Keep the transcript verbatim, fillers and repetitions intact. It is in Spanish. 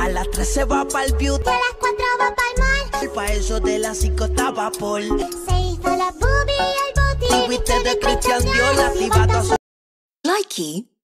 A las tres se va pa'l beauty. A las cuatro va pa'l mall. Pa' eso de las cinco estaba Paul. Se hizo la boobie y el booty. Y viste de Christian Dior, activado a su Likey